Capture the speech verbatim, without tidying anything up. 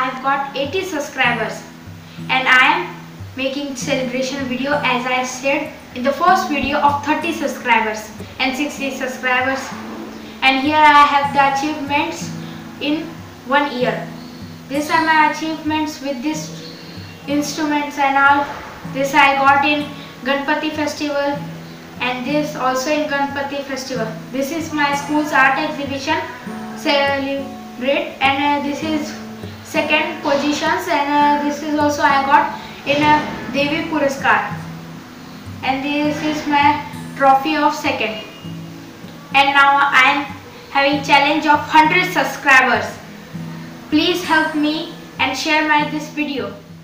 have got eighty subscribers, and I am making celebration video as I said in the first video of thirty subscribers and sixty subscribers. And here I have the achievements in one year. These are my achievements with these instruments and all. This I got in Ganpati festival, and this also in Ganpati festival. This is my school's art exhibition celebrate, and uh, this is second positions, and uh, this is also I got in a Devi Puraskar, and this is my trophy of second. And now I am having challenge of one hundred subscribers. Please help me and share my this video.